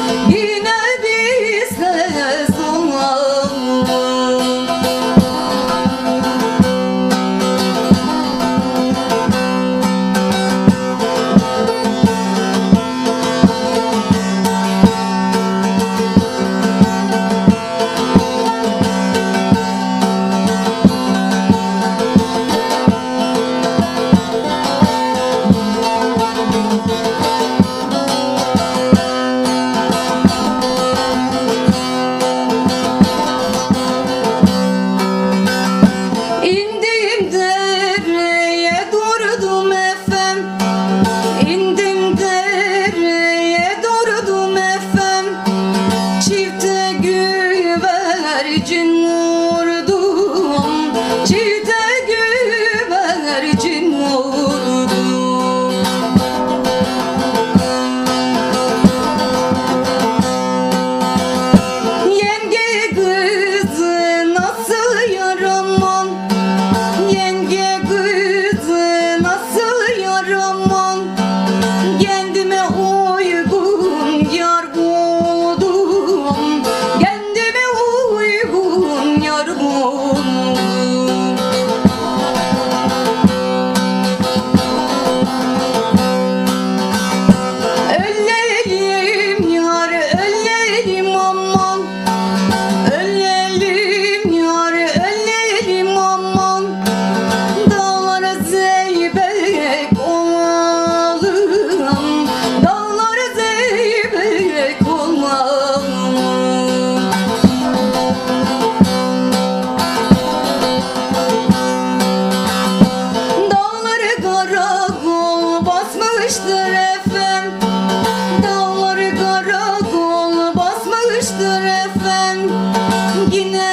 yine bir ses olalım. İndim dereye durdum efem, İndim dereye durdum efem, çifte güvercin vurdum, çifte güvercin vurdum. Yenge kızı nasıl yaraman, yenge kızı nasıl yaraman, kendime uygun yar buldum, kendime uygun yar buldum. Öllelim yar, öllelim aman, öllelim yar, öllelim aman, dağlara zeybek olalım, dağlara zeybek olalım. Dağları karakol basmıştır efem, dağları karakol basmıştır efem, yine